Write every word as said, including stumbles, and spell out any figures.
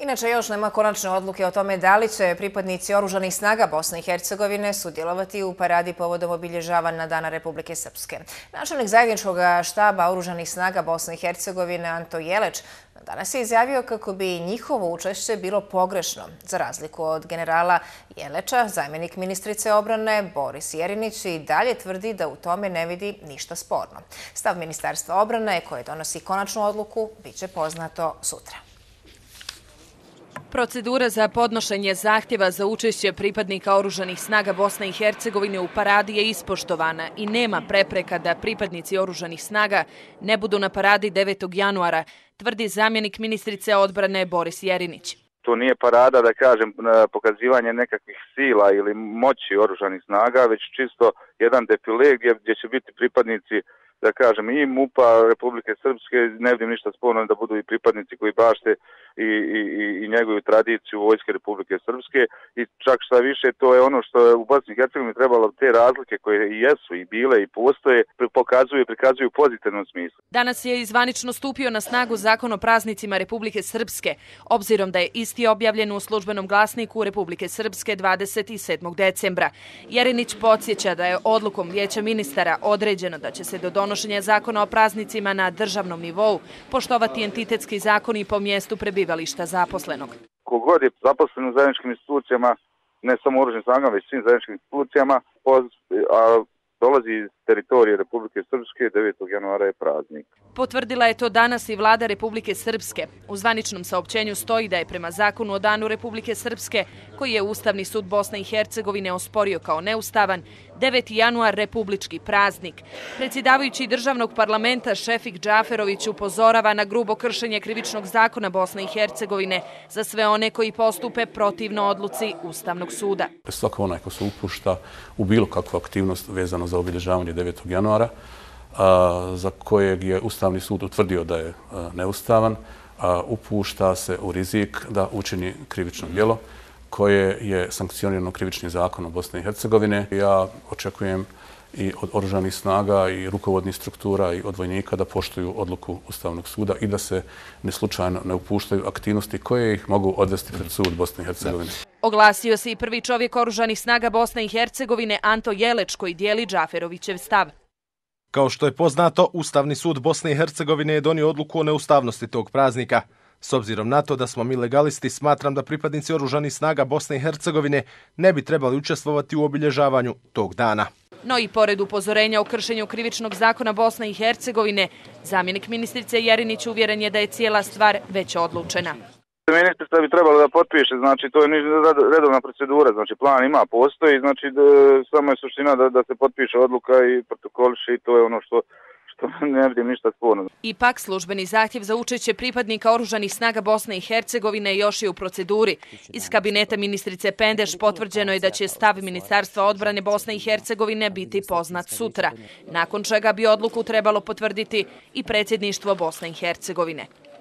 Inače, još nema konačne odluke o tome da li će pripadnici oružanih snaga Bosne i Hercegovine sudjelovati u paradi povodom obilježavanja Dana Republike Srpske. Načelnik zajedničkog štaba oružanih snaga Bosne i Hercegovine Anto Jeleć danas je izjavio kako bi njihovo učešće bilo pogrešno. Za razliku od generala Jeleča, zamjenik ministrice obrane Boris Jerinić i dalje tvrdi da u tome ne vidi ništa sporno. Stav Ministarstva obrane, koje donosi konačnu odluku, bit će poznato sutra. Procedura za podnošenje zahtjeva za učešće pripadnika oružanih snaga Bosne i Hercegovine u paradi je ispoštovana i nema prepreka da pripadnici oružanih snaga ne budu na paradi devetog januara, tvrdi zamjenik ministrice odbrane Boris Jerinić. To nije parada, da kažem, pokazivanje nekakvih sila ili moći oružanih snaga, već čisto jedan defile gdje će biti pripadnici, da kažem, i MUP-a Republike Srpske, ne vidim ništa sporno da budu i pripadnici koji bašte i, i, i njegovu tradiciju Vojske Republike Srpske i čak šta više, to je ono što je u Bosni i Hercegovini trebalo, te razlike koje i jesu i bile i postoje, pokazuju i prikazuju u pozitivnom smislu. Danas je zvanično stupio na snagu Zakon o praznicima Republike Srpske, obzirom da je isti objavljen u službenom glasniku Republike Srpske dvadeset sedmog decembra. Jerinić podsjeća da je odlukom Vijeća ministara određeno da će se do donošenja Zakona o praznicima na državnom nivou poštovati entitetski zakoni po mjestu prebivališta zaposlenog. Kogod je zaposlen u zajedničkim institucijama, ne samo oružanim snagama, već svim zajedničkim institucijama, a dolazi iz teritorije Republike Srpske, devetog januara je praznik. Potvrdila je to danas i vlada Republike Srpske. U zvaničnom saopćenju stoji da je prema Zakonu o Danu Republike Srpske, koji je Ustavni sud Bosne i Hercegovine osporio kao neustavan, deveti januar republički praznik. Predsjedavajući državnog parlamenta Šefik Džaferović upozorava na grubo kršenje krivičnog zakona Bosne i Hercegovine za sve one koji postupe protivno odluci Ustavnog suda. Svako onaj ko se upušta u bilo kakvu aktivnost vezano za obilježavanje devetog januara, za kojeg je Ustavni sud utvrdio da je neustavan, upušta se u rizik da učini krivično djelo koje je sankcionirano krivičnim zakonom Bosne i Hercegovine. Ja očekujem i od oružanih snaga i rukovodnih struktura i od vojnika da poštuju odluku Ustavnog suda i da se ne slučajno ne upuštaju aktivnosti koje ih mogu odvesti pred sud Bosne i Hercegovine. Oglasio se i prvi čovjek oružanih snaga Bosne i Hercegovine Anto Jeleć, koji dijeli Džaferovićev stav. Kao što je poznato, Ustavni sud Bosne i Hercegovine je donio odluku o neustavnosti tog praznika. S obzirom na to da smo mi legalisti, smatram da pripadnici oružanih snaga Bosne i Hercegovine ne bi trebali učestvovati u obilježavanju tog dana. No i pored upozorenja o kršenju krivičnog zakona Bosne i Hercegovine, zamjenik ministrice Jerinić uvjeren je da je cijela stvar već odlučena. Ministrica bi trebala da potpiše, znači to je redovna procedura, znači plan ima, postoji, znači samo je suština da, da se potpiše odluka i protokoliše i to je ono što što ne vidim ništa sporno. Ipak, službeni zahtjev za učešće pripadnika oružanih snaga Bosne i Hercegovine još je u proceduri. Iz kabineta ministrice Pendeš potvrđeno je da će stav Ministarstva odbrane Bosne i Hercegovine biti poznat sutra, nakon čega bi odluku trebalo potvrditi i predsjedništvo Bosne i Hercegovine.